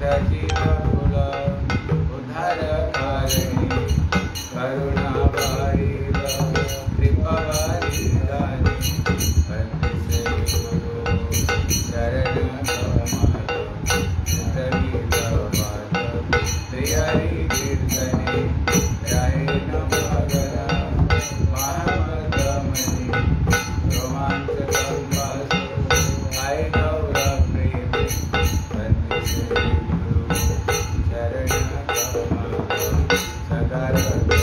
रचित कुल उधर कारिणी करुणा वारिद कृपा वारिदानी वंदे गुरु शरण कमल उतरी लवाद त्रिहरि कीर्तने राहे नमगरा महामदमणि रोमांच कंपासो आय गौर प्रेम वंदे गुरु शरण कमल सदा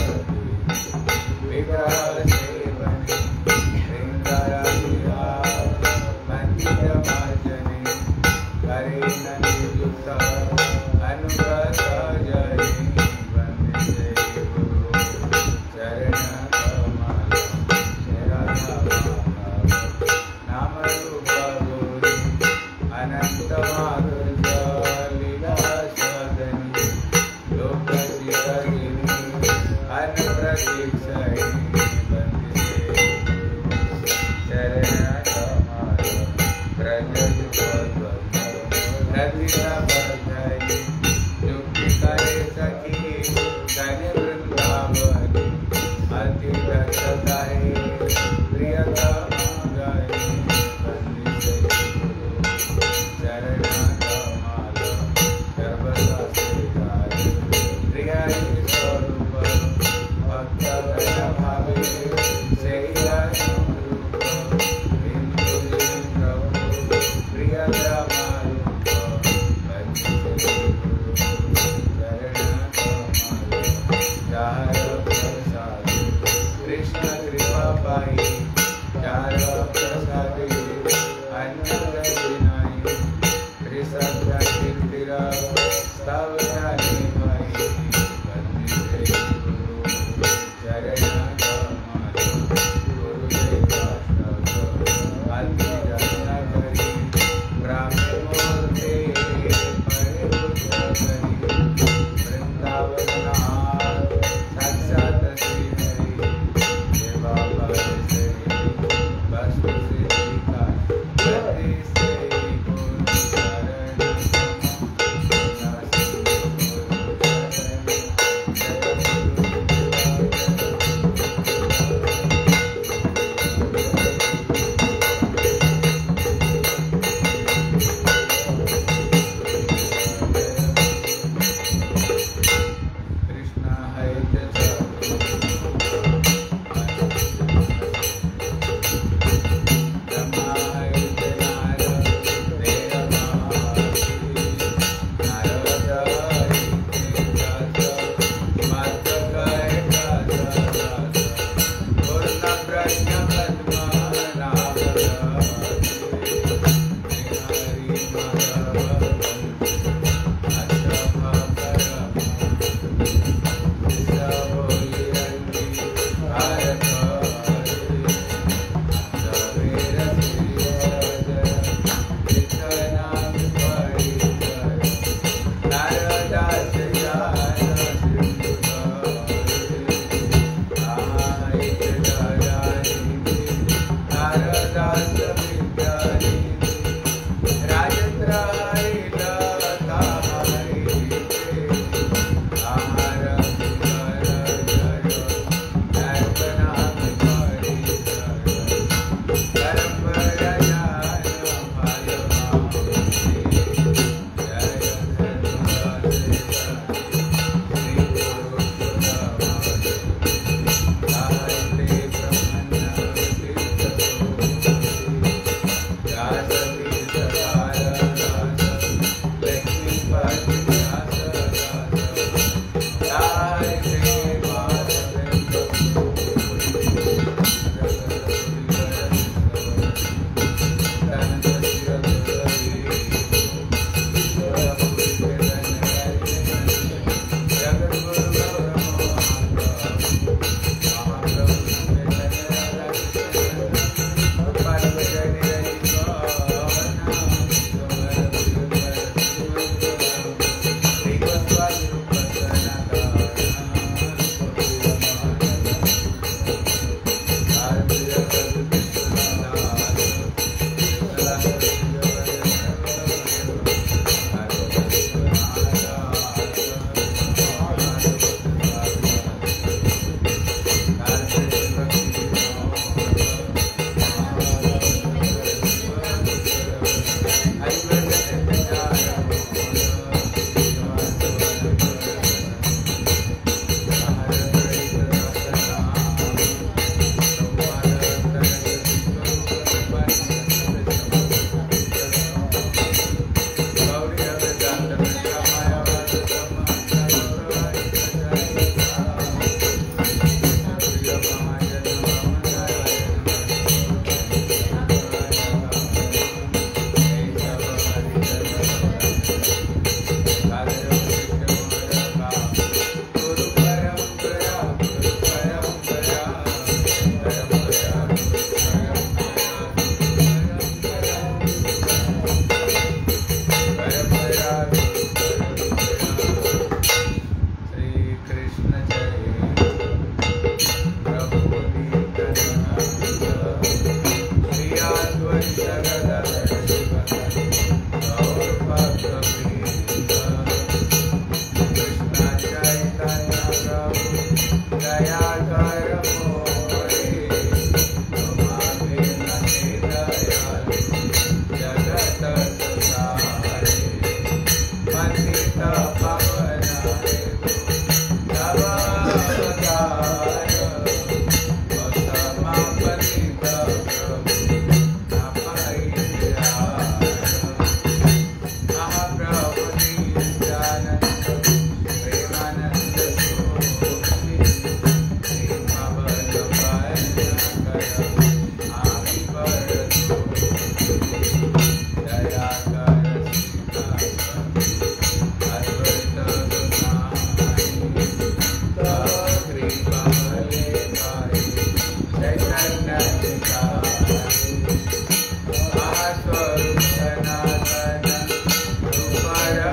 विग्रह सेवने श्रृंगारा मंदिर मार्जने करे नंदुत अनुगत जय वंदे गुरु शरण कमल नाम रूप गौरी अनंत माधुर्य लीला सदनी लोक शिखरिणी अनुप्रतीक्षिणी वंदे शरण कमल प्रतिवर्धय युक्ति करे सखी धन वृंदावनी अति दक्षताये प्रियतम गए वंदे शरण कमल सर्वदा श्रीकाय प्रिय स्वरूप भक्त भावे शैला स्वरूप बिंदु प्रभु प्रिय रामारूप वंदे शरण कमल चार प्रसाद कृष्ण कृपा पाई चार प्रसाद अन्न विनाई त्रिसत्य कीर्तिर स्तव ध्यानी भाई वंदे शरण कमल गुरुदेव अति रत्नाकरी ब्राह्मण मूर्ते परिपुत्र करी वृंदावन साक्षात श्री हरि देवा श्री वस्तु सिद्धिका गति से गुरु शरण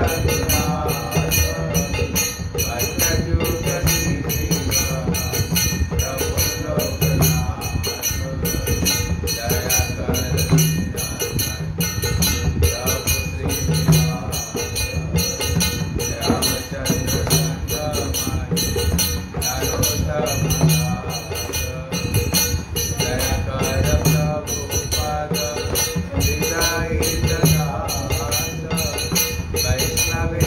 वैष्णव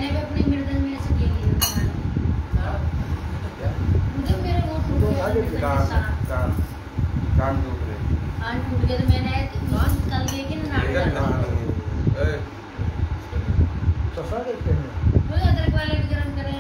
मैंने भी अपनी मृदंग में से ले लिया मुझे मेरे वो टूट गया कान टूट रहे कान टूट गया तो मैंने कल लेके ना सफा करते हैं वो अदरक वाले भी गरम करें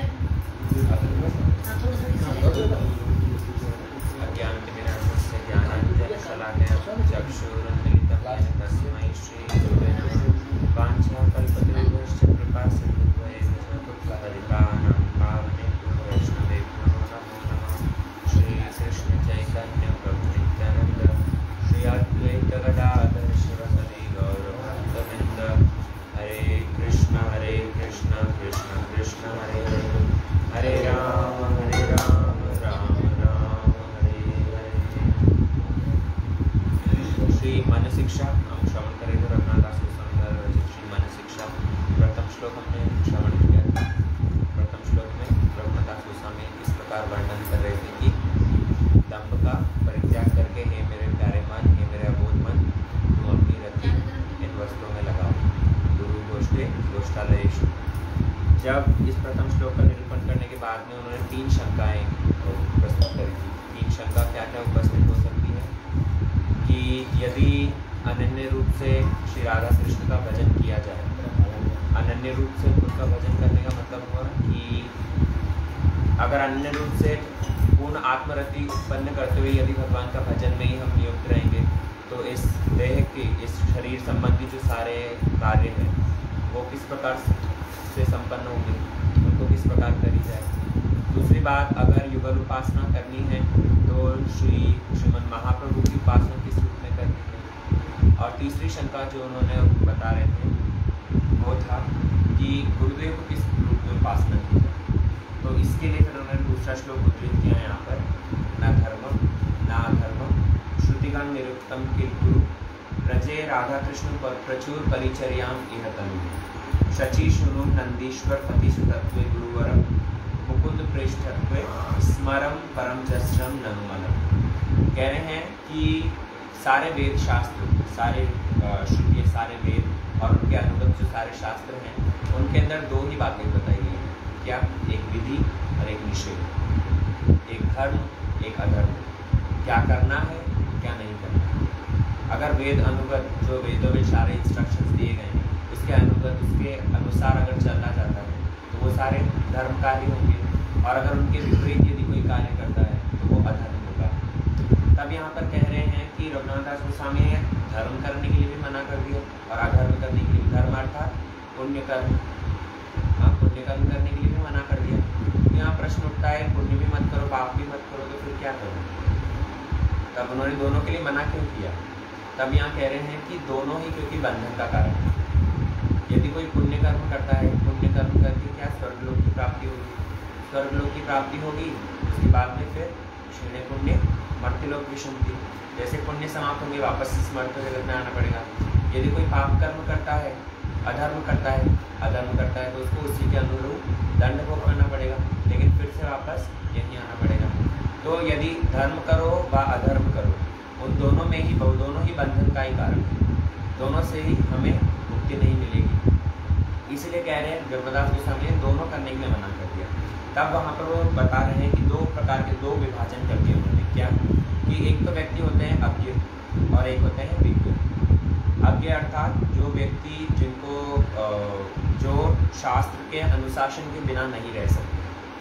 थोड़ा अज्ञानतिमिरान्धस्य ज्ञानाञ्जनशलाकया चक्षुरुन्मिलितं येन तस्मै श्रीगुरवे नमः। वाञ्छाकल्पतरुभ्यश्च कृपासिन्धुभ्येव च पतितानां पावनेभ्यो वैष्णवेभ्यो नमो नमः। श्रीकृष्णचैतन्यप्रभुनित्यानन्द श्री अद्वैतगदाधर शिवसदि गौरभक्तवृन्द। हरे कृष्ण कृष्ण कृष्ण हरे हरे, हरे राम राम राम हरे हरे। श्री मन शिक्षा हम श्रवण करेंगे रघुनाथ गोस्वामी रचित श्री मन शिक्षा प्रथम श्लोक हमने श्रवण किया था। प्रथम श्लोक में रघुनाथ गोस्वामी इस प्रकार वर्णन कर रहे थे कि दंभ का परित्याग करके हे मेरे प्यारे मन, हे मेरे अबोध मन, तुम अपनी रति इन वस्त्रों में लगाओ। गुरु गोष्ठे गोष्ठालयेषु। जब इस प्रथम श्लोक का निरूपण करने के बाद में उन्होंने 3 शंकाएं प्रस्तुत करी थी। 3 शंका क्या क्या उपस्थित हो सकती है कि यदि अनन्य रूप से श्री राधा कृष्ण का भजन किया जाए, अनन्य रूप से उनका भजन करने का मतलब हुआ कि अगर अन्य रूप से पूर्ण आत्मरति उत्पन्न करते हुए यदि भगवान का भजन में ही हम नियुक्त रहेंगे तो इस देह के, इस शरीर संबंधी जो सारे कार्य हैं वो किस प्रकार से संपन्न होंगे, उनको किस प्रकार करी जाए। दूसरी बात, अगर युगल उपासना करनी है तो श्रीमन महाप्रभु की उपासना किस रूप में करनी है। और तीसरी शंका जो उन्होंने बता रहे थे वो था कि गुरुदेव को किस रूप में उपासना की जाए। तो इसके लिए फिर उन्होंने दूसरा श्लोक उद्धृत किया यहाँ पर, न धर्मम न अधर्मम श्रुतिगण निरुक्तम किल्कुरु प्रजे राधा कृष्ण पर प्रचुर परिचर्याम इह तनु शची शुनु नंदीश्वर पतिसुतत्वे गुरुवरम मुकुंद प्रेष्ठत्वे स्मरम परम जस्रम ननुमलम। कह रहे हैं कि सारे वेद शास्त्र, सारे श्रुति, सारे वेद और उनके अनुगत जो सारे शास्त्र हैं उनके अंदर 2 ही बातें बताई गई हैं। क्या? एक विधि और एक निषेध, एक धर्म एक अधर्म, क्या करना है क्या नहीं करना है। अगर वेद अनुगत जो वेदों में सारे इंस्ट्रक्शंस दिए गए हैं उसके अनुगत, उसके अनुसार अगर चलना चाहता है तो वो सारे धर्म कार्य होंगे, और अगर उनके विपरीत यदि कोई कार्य करता है तो वो अधर्म होगा। तब यहाँ पर कह रहे हैं कि रघुनाथ गोस्वामी ने धर्म करने के लिए भी मना कर दिया और अधर्म करने के लिए, धर्म अर्थात पुण्य कर्म, पुण्य कर्म करने के लिए भी मना कर दिया। तो यहाँ प्रश्न उठता है पुण्य भी मत करो पाप भी मत करो तो फिर क्या करो। तब उन्होंने दोनों के लिए मना क्यों किया? तब यहाँ कह रहे हैं कि दोनों ही क्योंकि बंधन का कारण है। यदि कोई पुण्य कर्म करता है, पुण्य कर्म करके क्या स्वर्गलोक की प्राप्ति होगी, स्वर्गलोक की प्राप्ति होगी, उसके बाद में फिर क्षीणे पुण्य मर्त्यलोक विशंति, जैसे पुण्य समाप्त होंगे वापस इस मर्त्य जगत में आना पड़ेगा। यदि कोई पाप कर्म करता है, अधर्म करता है तो उसको उसी के अनुरूप दंड भोग करना पड़ेगा, लेकिन फिर से वापस यहीं आना पड़ेगा। तो यदि धर्म करो व अधर्म करो, उन दोनों में ही दोनों ही बंधन का ही कारण है, दोनों से ही हमें मुक्ति नहीं मिलेगी। इसलिए कह रहे हैं रघुनाथ गोस्वामी ने दोनों करने के लिए मना कर दिया। तब वहाँ पर वो बता रहे हैं कि 2 प्रकार के 2 विभाजन कर दिए उन्होंने। क्या कि एक तो व्यक्ति होते हैं अज्ञ और एक होते हैं विज्ञ। अज्ञ अर्थात जो व्यक्ति जिनको जो शास्त्र के अनुशासन के बिना नहीं रह सकते,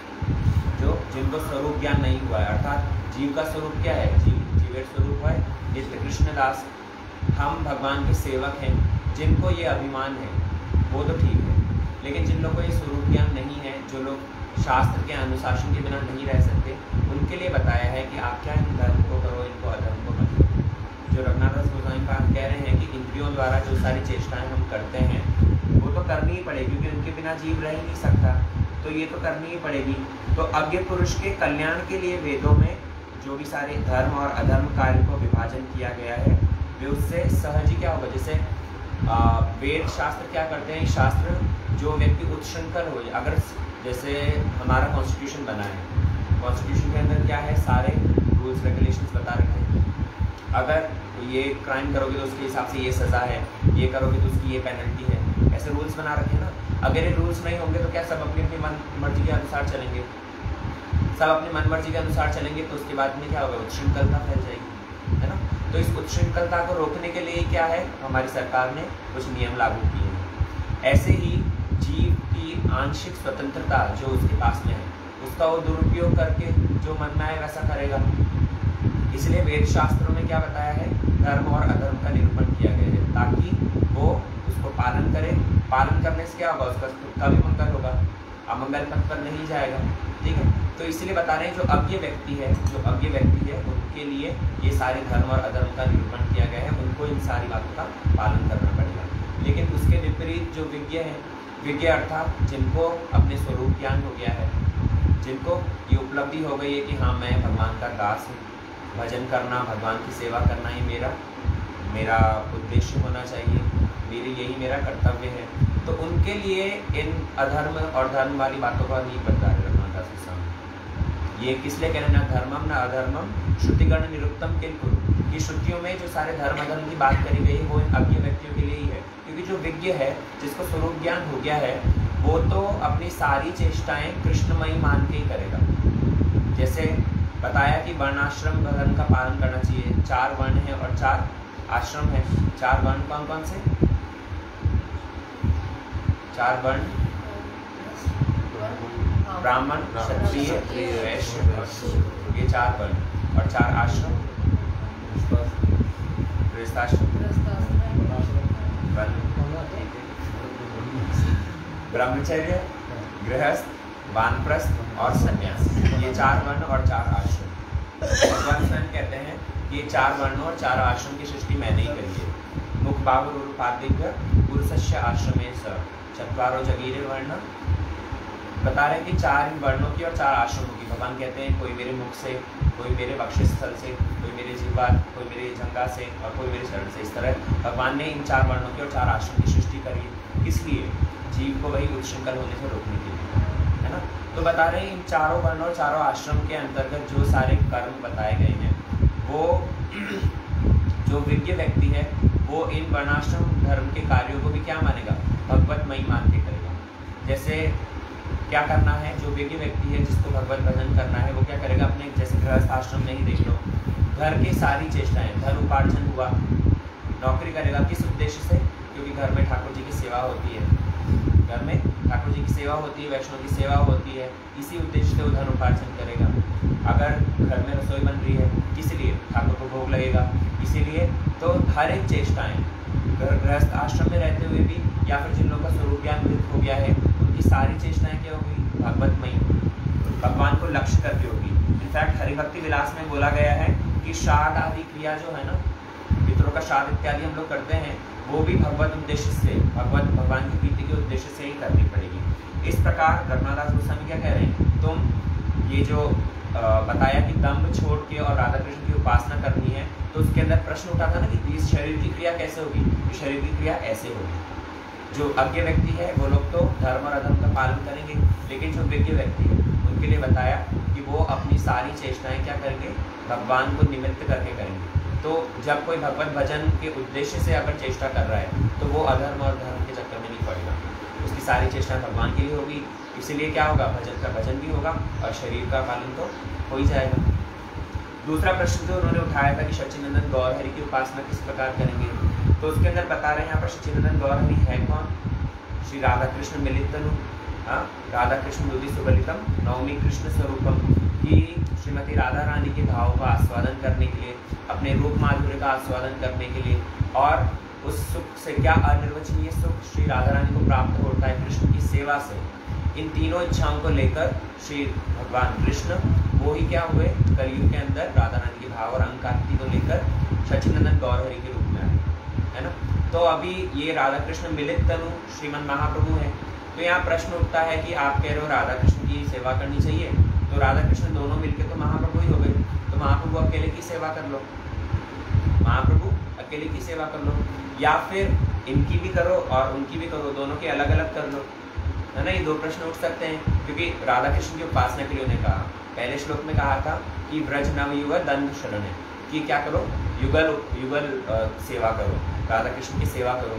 जिनको स्वरूप ज्ञान नहीं हुआ है, अर्थात जीव का स्वरूप क्या है, जीवेर स्वरूप है नित्य कृष्ण दास, हम भगवान के सेवक हैं, जिनको ये अभिमान है वो तो ठीक है, लेकिन जिन लोगों को ये स्वरूप ज्ञान नहीं है, जो लोग शास्त्र के अनुशासन के बिना नहीं रह सकते, उनके लिए बताया है कि आप क्या इन धर्म को करो, इनको अधर्म को मत करो। जो रघुनाथ गोस्वामी पाद कह रहे हैं कि इंद्रियों द्वारा जो सारी चेष्टाएं हम करते हैं वो तो करनी ही पड़ेगी, क्योंकि उनके बिना जीव रह ही नहीं सकता, तो ये तो करनी ही पड़ेगी। तो अज्ञ पुरुष के कल्याण के लिए वेदों में जो भी सारे धर्म और अधर्म कार्य को विभाजन किया गया है वे उससे सहज ही क्या होगा। जैसे वेद शास्त्र क्या करते हैं, शास्त्र जो व्यक्ति उच्छृंखल हो, अगर जैसे हमारा कॉन्स्टिट्यूशन बना है, कॉन्स्टिट्यूशन के अंदर क्या है, सारे रूल्स रेगुलेशंस बता रखे हैं। अगर ये क्राइम करोगे तो उसके हिसाब से ये सज़ा है, ये करोगे तो उसकी ये पेनल्टी है, ऐसे रूल्स बना रखे हैं ना। अगर ये रूल्स नहीं होंगे तो क्या सब अपनी अपनी मन मर्जी के अनुसार चलेंगे? सब अपनी मन मर्जी के अनुसार चलेंगे तो उसके बाद में क्या होगा? उच्छृंखलता फैल जाएगी, है ना। तो इस उच्छृंखलता को रोकने के लिए क्या है, हमारी सरकार ने कुछ नियम लागू किए हैं। ऐसे ही जीव की आंशिक स्वतंत्रता जो उसके पास में है, उसका वो दुरुपयोग करके जो मन में आए वैसा करेगा। इसलिए वेद शास्त्रों में क्या बताया है, धर्म और अधर्म का निरूपण किया गया है ताकि वो उसको पालन करे। पालन करने से क्या होगा? उसका खुद का भी मंगल होगा, अमंगल पथ पर नहीं जाएगा, ठीक है। तो इसलिए बता रहे हैं जो अज्ञ व्यक्ति है उनके लिए ये सारे धर्म और अधर्म का निरूपण किया गया है, उनको इन सारी बातों का पालन करना पड़ेगा। लेकिन उसके विपरीत जो विज्ञ है, विज्ञ अर्थात जिनको अपने स्वरूप ज्ञान हो गया है, जिनको ये उपलब्धि हो गई है कि हाँ मैं भगवान का दास हूँ, भजन करना, भगवान की सेवा करना ही मेरा उद्देश्य होना चाहिए, यही मेरा कर्तव्य है, तो उनके लिए इन अधर्म और धर्म वाली बातों का नहीं बता रहे रघुनाथ दास स्वामी। ये किस लिए कह रहे हैं? ना धर्मम ना अधर्मम श्रुतिगण निरुक्तम किंतु, कि श्रुतियों में जो सारे धर्म अधर्म की बात करी गई वो इन अज्ञ व्यक्तियों के लिए ही है। क्योंकि जो विज्ञ है, जिसको स्वरूप ज्ञान हो गया है, वो तो अपनी सारी चेष्टाएं कृष्णमयी मान के ही करेगा। जैसे बताया कि वर्णाश्रम धर्म का पालन करना चाहिए, 4 वर्ण है और 4 आश्रम है। 4 वर्ण कौन कौन से? 4 वर्ण ब्राह्मण, क्षत्रिय, वैश्य, ये 4 वर्ण और 4 आश्रम, गृहस्थाश्रम, ब्रह्मचर्य, गृहस्थ, वानप्रस्थ और सन्यास, ये 4 वर्ण और 4 आश्रम। भगवान स्वयं कहते हैं कि ये 4 वर्णों और 4 आश्रम की सृष्टि मैंने ही करी है। मुख बाहुरूपादिव्य पुरुषस्य आश्रमे स चत्वारो जगीरे वर्ण। बता रहे हैं कि 4 वर्णों की और 4 आश्रमों की। भगवान कहते हैं कोई मेरे मुख से, कोई मेरे वक्षस्थल से, कोई मेरे जिह्वा, कोई मेरे जंघा से और कोई मेरे शरण से। इस तरह भगवान ने इन 4 वर्णों की और 4 आश्रम की सृष्टि करी है। इसलिए जीव को वही उच्छृंखल होने से रोकने के लिए, है ना। तो बता रहे हैं इन 4 वर्ण और 4 आश्रम के अंतर्गत जो सारे कर्म बताए गए हैं, वो जो विज्ञ व्यक्ति है वो इन वर्णाश्रम धर्म के कार्यों को भी क्या मानेगा? भगवतमयी मान के करेगा। जैसे क्या करना है, जो विज्ञ व्यक्ति है जिसको भगवत भजन करना है, वो क्या करेगा? अपने जैसे गृहस्थ आश्रम में ही देख लो, घर की सारी चेष्टाएं, धन उपार्जन हुआ, नौकरी करेगा किस उद्देश्य से? क्योंकि घर में ठाकुर जी की सेवा होती है, घर में ठाकुर जी की सेवा होती है, वैष्णव की सेवा होती है, इसी उद्देश्य से वो धन उपार्जन करेगा। अगर घर में रसोई बन रही है, किस लिए? ठाकुर को भोग लगेगा, इसीलिए। तो हर एक चेष्टाएं गृहस्थ आश्रम में रहते हुए भी, या फिर जिन लोगों का स्वरूप ज्ञान हो गया है, उनकी सारी चेष्टाएं क्या होगी? भगवतमयी, भगवान को लक्ष्य करके होगी। इनफैक्ट हरिभक्ति विलास में बोला गया है कि श्राद्ध आदि क्रिया जो है ना, पितरों का श्राद्ध इत्यादि हम लोग करते हैं, वो भी भगवत उद्देश्य से, भगवान की प्रीति के उद्देश्य से ही करनी पड़ेगी। इस प्रकार रघुनाथ दास गोस्वामी क्या कह रहे हैं? तुम ये जो बताया कि दम्भ छोड़ के और राधा कृष्ण की उपासना करनी है, तो उसके अंदर प्रश्न उठा था ना कि इस शरीर की क्रिया कैसे होगी? शरीर की क्रिया ऐसे होगी। जो अज्ञ व्यक्ति है वो लोग तो धर्म और अधर्म का पालन करेंगे, लेकिन जो विज्ञ व्यक्ति है उनके लिए बताया कि वो अपनी सारी चेष्टाएं क्या करेंगे? भगवान को निमित्त करके करेंगे। तो जब कोई भगवत भजन के उद्देश्य से अगर चेष्टा कर रहा है, तो वो अधर्म और धर्म के चक्कर में नहीं पड़ेगा, उसकी सारी चेष्टा भगवान के लिए होगी। इसीलिए क्या होगा? भजन का भजन भी होगा और शरीर का पालन तो हो ही जाएगा। दूसरा प्रश्न जो उन्होंने उठाया था कि सच्चिदानंद गौरहरि की उपासना किस प्रकार करेंगे, तो उसके अंदर बता रहे हैं यहाँ पर सच्चिदानंद गौरहरि है कौन? श्री राधा कृष्ण मिलितनु, राधा कृष्ण युधि सुबलितम नवमी कृष्ण स्वरूपम, की श्रीमती राधा रानी के भावों का आस्वादन करने के लिए, अपने रूप माधुर्य का आस्वादन करने के लिए, और उस सुख से क्या अनिर्वचनीय सुख श्री राधा रानी को प्राप्त होता है कृष्ण की सेवा से। इन तीनों इच्छाओं को लेकर श्री भगवान कृष्ण वो ही क्या हुए? कलयुग के अंदर राधा रानी के भाव और अंकांति को लेकर सच्चिदानंद गौरहरि के रूप में आए, है ना। तो अभी ये राधा कृष्ण मिलित तनु श्रीमन महाप्रभु है। तो यहाँ प्रश्न उठता है कि आप कह रहे हो राधा कृष्ण की सेवा करनी चाहिए, तो राधा कृष्ण दोनों मिलकर तो महाप्रभु ही हो गए, तो महाप्रभु अकेले की सेवा कर लो, महाप्रभु अकेले की सेवा कर लो, या फिर इनकी भी करो और उनकी भी करो, दोनों की अलग अलग कर लो, है ना। ये 2 प्रश्न उठ सकते हैं, क्योंकि राधा कृष्ण की उपासना के लिए उन्हें कहा, पहले श्लोक में कहा था कि व्रज नवयुग दंड शरण है, कि क्या करो? युगल सेवा करो, राधा कृष्ण की सेवा करो।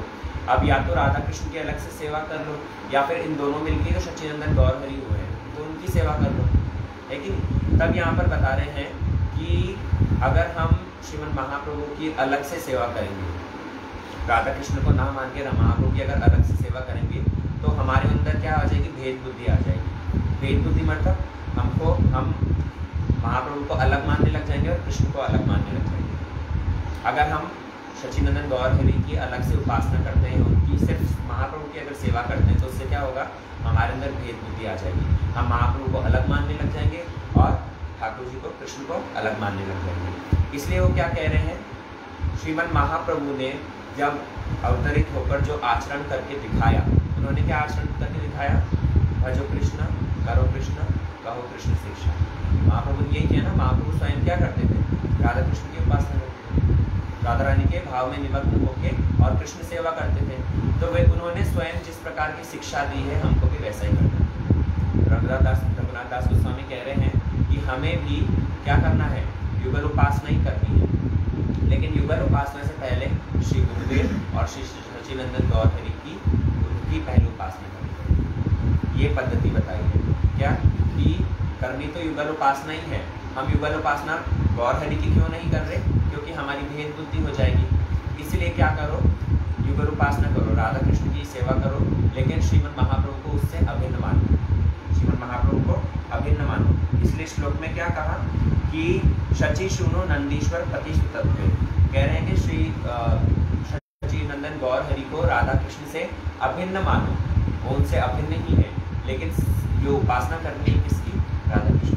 अब या तो राधा कृष्ण की अलग से सेवा कर लो, या फिर इन दोनों मिलके जो सच्चिदानंद गौर हरि हुए हैं तो उनकी सेवा कर लो, है कि नहीं? तब यहाँ पर बता रहे हैं कि अगर हम श्रीमद् महाप्रभु की अलग से सेवा करेंगे, राधा कृष्ण को ना मान के महाप्रभु की अगर अलग से सेवा करेंगे तो हमारे अंदर क्या आ जाएगी, भेद बुद्धि आ जाएगी। भेद बुद्धि मतलब हम महाप्रभु को अलग मानने लग जाएंगे और कृष्ण को अलग मानने लग जाएंगे। अगर हम सच्चिदानंद गौर हरि की अलग से उपासना करते हैं, उनकी सिर्फ महाप्रभु की अगर सेवा करते हैं तो उससे क्या होगा, हमारे अंदर भेद बुद्धि आ जाएगी। हम महाप्रभु को अलग मानने लग जाएंगे और ठाकुर जी को, कृष्ण को अलग मानने लग जाएंगे। इसलिए वो क्या कह रहे हैं, श्रीमद् महाप्रभु ने जब अवतरित होकर जो आचरण करके दिखाया, उन्होंने क्या आचरण करके दिखाया, भजो कृष्ण, करो कृष्ण, कहो कृष्ण शिक्षा। महाप्रभु ने यही किया ना। महाप्रभु स्वयं क्या करते थे, राधा कृष्ण की उपासना करते थे, राधा रानी के भाव में निमग्न होकर और कृष्ण सेवा करते थे। तो वे उन्होंने स्वयं जिस प्रकार की शिक्षा दी है हमको भी वैसा ही करना है। रघुनाथ दास गोस्वामी कह रहे हैं कि हमें भी क्या करना है, युगल उपासना ही करनी है, लेकिन युगल उपासना से पहले श्री गुरुदेव और श्री सच्चिदानंद गौर हरि की उनकी पहले उपासना करनी है। ये पद्धति बताई है क्या, कि करनी तो युगल उपासना ही है। हम युगल उपासना गौर हरि की क्यों नहीं कर रहे, क्योंकि हमारी भेद बुद्धि हो जाएगी। इसलिए क्या करो, युगल उपासना करो, राधा कृष्ण की सेवा करो, लेकिन श्रीमद् महाप्रभु को उससे अभिन्न मानो, श्रीमद् महाप्रभु को अभिन्न मानो। इसलिए श्लोक में क्या कहा कि शचि शुनो नंदीश्वर पति सुतत्व, कह रहे हैं कि श्री सच्चिदानंद गौर हरि को राधा कृष्ण से अभिन्न मानो, वो उनसे अभिन्न ही है, लेकिन जो उपासना करनी है किसकी, राधा कृष्ण।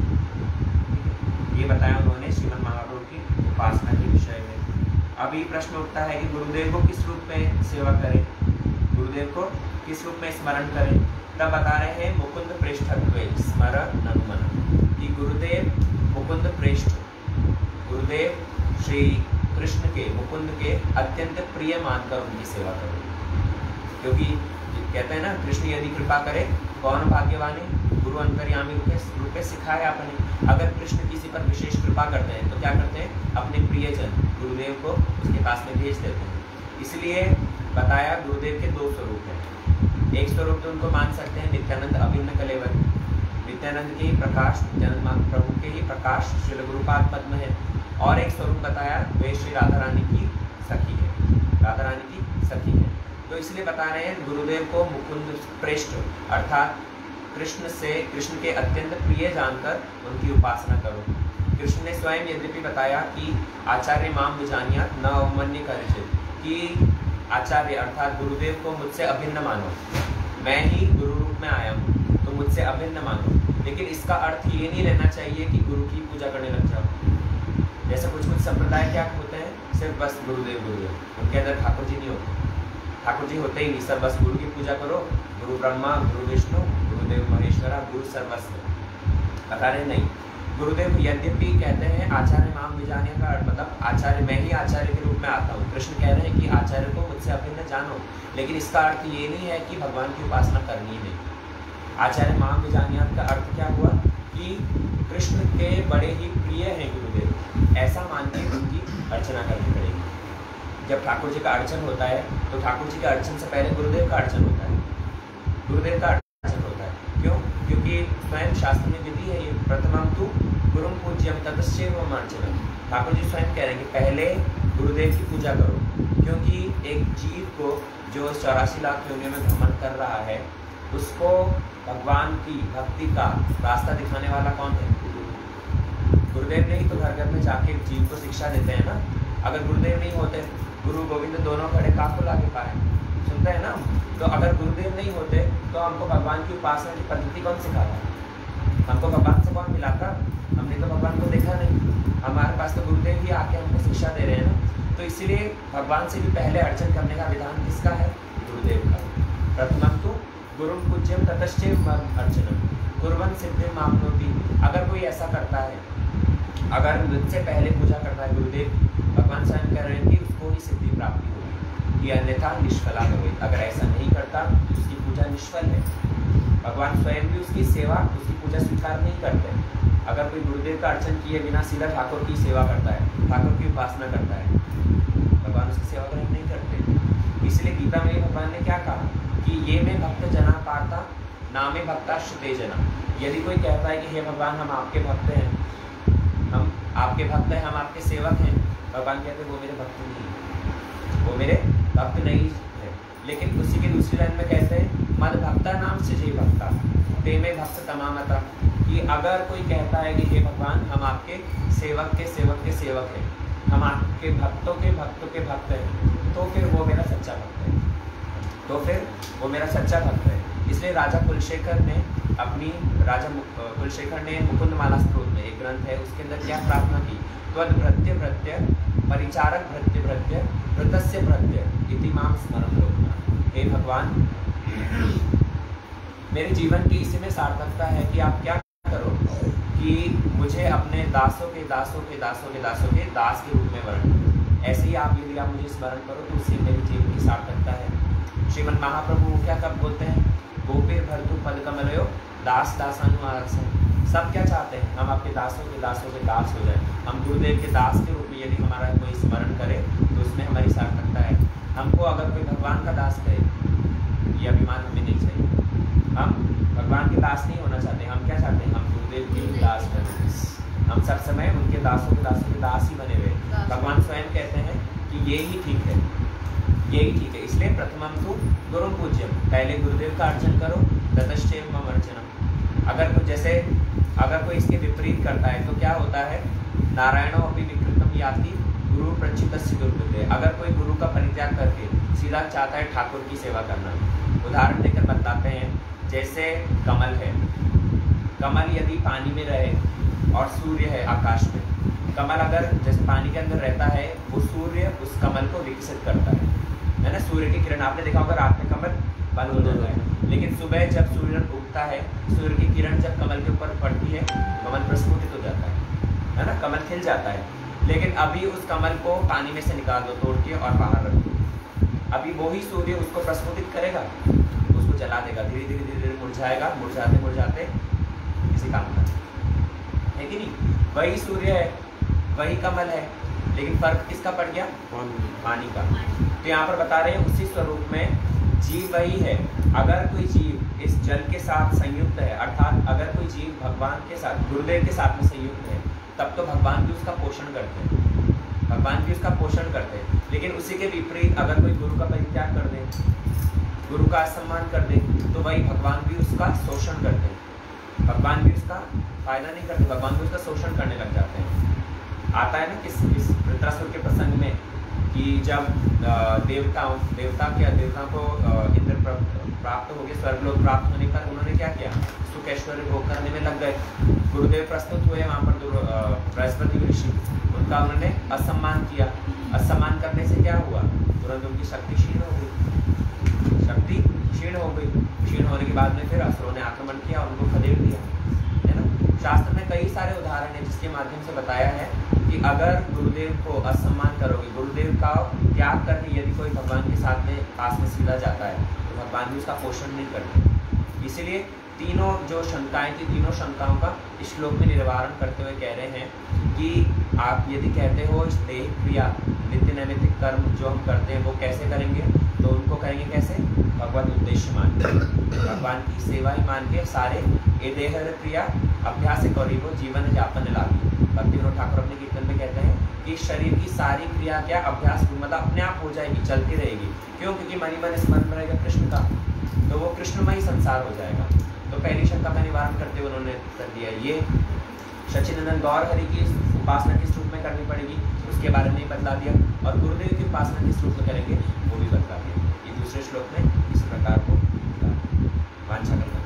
ये बताया उन्होंने श्रीमद् महाप्रभु की उपासना के विषय में। अभी प्रश्न उठता है कि गुरुदेव को किस रूप में सेवा करें, गुरुदेव को किस रूप में स्मरण करें। तब बता रहे हैं मुकुंद प्रेष्ठत्वे स्मरण ननुमन, कि गुरुदेव मुकुंद प्रेष्ठ, गुरुदेव श्री कृष्ण के, मुकुंद के अत्यंत प्रिय मानकर उनकी सेवा करो। क्योंकि कहते हैं ना, कृष्ण यदि कृपा करे कौन भाग्यवान है, गुरु अंतर्यामी रूपे सिखाए आपने। अगर कृष्ण किसी पर विशेष कृपा करते हैं तो क्या करते हैं, अपने प्रियजन गुरुदेव को उसके पास में भेज देते हैं। इसलिए बताया गुरुदेव के दो स्वरूप हैं। एक स्वरूप तो उनको मान सकते हैं नित्यानंद अभिन्न कलेवर, नित्यानंद के ही प्रकाश, नित्यानंद प्रभु के ही प्रकाश श्री गुरुपाद पद्म है। और एक स्वरूप बताया वे श्री राधा रानी की सखी है, राधा रानी की सखी है। तो इसलिए बता रहे हैं गुरुदेव को मुकुंद प्रेष्ठ अर्थात कृष्ण के अत्यंत प्रिय जानकर उनकी उपासना करो। कृष्ण ने स्वयं यद्यपि बताया कि आचार्य माम विजानियात न अवमन्य करिचित, कि आचार्य अर्थात गुरुदेव को मुझसे अभिन्न मानो, मैं ही गुरु रूप में आया हूँ तो मुझसे अभिन्न मानो। लेकिन इसका अर्थ ये नहीं रहना चाहिए कि गुरु की पूजा करने लग जाओ। जैसे कुछ संप्रदाय क्या होते हैं, सिर्फ बस गुरुदेव गुरुदेव, उनके अंदर ठाकुर जी नहीं होते, ठाकुर जी होते ही नहीं, सब बस गुरु की पूजा करो, गुरु ब्रह्मा गुरु विष्णु गुरुदेव महेश्वरा गुरु सर्वस्व। बता रहे नहीं, गुरुदेव यद्यपि कहते हैं आचार्य माम विजाने का मतलब आचार्य, मैं ही आचार्य के रूप में आता हूँ। कृष्ण कह रहे हैं कि आचार्य को मुझसे अभिन्न जानो, लेकिन इसका अर्थ ये नहीं है कि भगवान की उपासना करनी है। आचार्य माम विजानियात का अर्थ क्या हुआ कि कृष्ण के बड़े ही प्रिय हैं गुरुदेव, ऐसा मान के उनकी अर्चना करनी पड़ेगी। जब ठाकुर जी का अर्चन होता है तो ठाकुर जी के अर्चन से पहले गुरुदेव का अर्चन होता है, गुरुदेव का अर्चन होता है। क्यों? क्योंकि स्वयं शास्त्र में विधि है ये, प्रथमम तु गुरुम पूज्यम ततश्चैव अर्चनम। ठाकुर जी स्वयं कह रहे हैं कि पहले गुरुदेव की पूजा करो, क्योंकि एक जीव को जो 84 लाख योनियों में भ्रमण कर रहा है उसको भगवान की भक्ति का रास्ता दिखाने वाला कौन है? गुरुदेव ने ही तो घर घर में जाके जीव को शिक्षा देते हैं ना। अगर गुरुदेव नहीं होते, गुरु गोविंद दोनों खड़े काफुल आगे पाए, सुनते हैं ना। तो अगर गुरुदेव नहीं होते तो हमको भगवान की उपासना की पद्धति कौन सिखाता? हमको भगवान से कौन मिलाता? हमने तो भगवान को देखा नहीं, हमारे पास तो गुरुदेव ही आके हमको शिक्षा दे रहे हैं ना। तो इसीलिए भगवान से भी पहले अर्चन करने का विधान किसका है? गुरुदेव का। प्रथमम तो गुरुम पूज्यम ततश्चैव अर्चनम कुर्वन् सिद्धिं माप्नोति। अगर कोई ऐसा करता है, अगर मुझसे पहले पूजा करता है गुरुदेव, भगवान स्वयं कह रहे हैं कि उसको ही सिद्धि प्राप्ति होगी, कि अन्यथा निष्फला भवेत्। अगर ऐसा नहीं करता तो उसकी पूजा निष्फल है। भगवान स्वयं भी उसकी सेवा, उसकी पूजा स्वीकार नहीं करते। अगर कोई गुरुदेव का अर्चन किए बिना सीधा ठाकुर की सेवा करता है, ठाकुर की उपासना करता है, भगवान उसकी सेवा ग्रहण नहीं करते। इसलिए गीता में भगवान ने क्या कहा कि ये में भक्त जना पाता नामे भक्ता श्रुते जना। यदि कोई कहता है कि हे भगवान हम आपके भक्त हैं, हम आपके भक्त हैं, हम आपके सेवक हैं, भगवान कहते हैं वो मेरे भक्त नहीं है, वो मेरे भक्त नहीं है। लेकिन उसी के दूसरी लाइन में कहते हैं मद भक्ता नाम से जय भक्ता ते में भक्त तमामता, कि अगर कोई कहता है कि हे भगवान हम आपके सेवक के सेवक के सेवक हैं, हम आपके भक्तों के भक्त हैं, तो फिर वो मेरा सच्चा भक्त है, तो फिर वो मेरा सच्चा भक्त है। इसलिए राजा कुलशेखर ने मुकुंदमाला स्तोत्र में एक ग्रंथ है, उसके अंदर क्या प्रार्थना की, त्वद भृत्य भृत्य परिचारक भृत्य भृत्य भृतस्य भृत्य इति माम स्मरण लोकनाथ। हे भगवान, मेरे जीवन की इसी में सार्थकता है कि आप क्या करो कि मुझे अपने दासों के दासों के दासों के दासों के दास के रूप में वर्ण करो। ऐसे ही आप यदि आप मुझे स्मरण करो तो उससे मेरे जीवन की सार्थकता है। श्रीमद् महाप्रभु क्या कब बोलते हैं, गोपीर भरतु पद कमलयो दास दासानुआरसन। सब क्या चाहते हैं, हम आपके दासों के दास हो जाए, हम गुरुदेव के दास के रूप में यदि हमारा कोई स्मरण करे तो उसमें हमारी सार्थकता है। हमको अगर कोई भगवान का दास कहे ये अभिमान हमें नहीं चाहिए, हम भगवान के दास नहीं होना चाहते, हम क्या चाहते हैं, हम गुरुदेव के दास बने, हम सब समय उनके दासों के दास ही बने हुए। भगवान स्वयं कहते हैं कि ये ही ठीक है, यही ठीक है। इसलिए प्रथमम तो गुरु पूज्यम, पहले गुरुदेव का अर्चन करो, ततश्चैव मम अर्चनम। अगर कोई इसके विपरीत करता है तो क्या होता है, नारायणो अपि विकृतम याति गुरु प्रचितस्य दुर्बुद्धे। अगर कोई गुरु का परित्याग करके सीधा चाहता है ठाकुर की सेवा करना, उदाहरण देकर बताते हैं, जैसे कमल है, कमल यदि पानी में रहे और सूर्य है आकाश में, कमल अगर जैसे पानी के अंदर रहता है, वो सूर्य उस कमल को विकसित करता है ना। सूर्य की किरण आपने देखा होगा, रात में कमल बंद हो जाता है, लेकिन सुबह जब सूर्य उगता है, सूर्य की किरण जब कमल के ऊपर पड़ती है, कमल प्रस्फुटित हो जाता है ना, कमल खिल जाता है। लेकिन अभी उस कमल को पानी में से निकाल दो तोड़ के और बाहर रख दो, अभी वही सूर्य उसको प्रस्फुटित करेगा, उसको जला देगा, धीरे धीरे मुरझाएगा, मुरझाते किसी काम का है कि नहीं। वही सूर्य है, वही कमल है, लेकिन फर्क किसका पड़ गया, पानी का। तो यहाँ पर बता रहे हैं उसी स्वरूप में जीव वही है। अगर कोई जीव इस जल के साथ संयुक्त है, अर्थात अगर कोई जीव भगवान के साथ, गुरुदेव के साथ में संयुक्त है, तब तो भगवान भी उसका पोषण करते हैं, भगवान भी उसका पोषण करते हैं। लेकिन उसी के विपरीत अगर कोई गुरु का परित्याग कर दे, गुरु का असम्मान कर दे, तो वही भगवान भी उसका शोषण करते हैं, भगवान भी उसका फायदा नहीं करते, भगवान भी उसका शोषण करने लग जाते हैं। आता है ना किस वृत्रासुर के प्रसंग में कि जब देवता को इंद्र प्राप्त हो गए, स्वर्गलोक प्राप्त होने पर उन्होंने क्या किया, सुख ऐश्वर्य भोग करने में लग गए। गुरुदेव प्रस्तुत हुए वहाँ पर बृहस्पति ऋषि, उनका उन्होंने असम्मान किया। असम्मान करने से क्या हुआ, तुरंत उनकी शक्ति क्षीण हो गई, शक्ति क्षीण हो गई। क्षीण होने के बाद में फिर असुरों ने आक्रमण किया और उनको खदेड़ दिया, है ना। शास्त्र में कई सारे उदाहरण हैं जिसके माध्यम से बताया है कि अगर गुरुदेव को असम्मान करोगे, गुरुदेव का त्याग करके यदि कोई भगवान के साथ में पास में सीधा जाता है, तो भगवान भी उसका पोषण नहीं करते। इसलिए तीनों जो शंकाएं थी, तीनों शंकाओं का इस श्लोक में निवारण करते हुए कह रहे हैं कि आप यदि कहते हो देह क्रिया नित्य नैमित्तिक कर्म जो हम करते हैं वो कैसे करेंगे, तो उनको करेंगे कैसे, भगवत उद्देश्य मान के, भगवान की सेवा ही मान के सारे ये देह क्रिया अभ्यास करीबो जीवन यापन लागी। भक्ति विनोद ठाकुर अपने कीर्तन में कहते हैं कि शरीर की सारी क्रिया क्या अभ्यास मतलब अपने आप हो जाएगी, चलती रहेगी। क्यों, क्योंकि मनी मन स्मरण रहेगा कृष्ण का, तो वो कृष्णमय संसार हो जाएगा। तो पहली शंका का निवारण करते हुए उन्होंने कर दिया, ये सच्चिदानंद गौर हरि की उपासना किस रूप में करनी पड़ेगी उसके बारे में बतला दिया, और गुरुदेव की उपासना किस रूप में करेंगे वो भी बतला दिया। ये दूसरे श्लोक में इस प्रकार को वांछा करता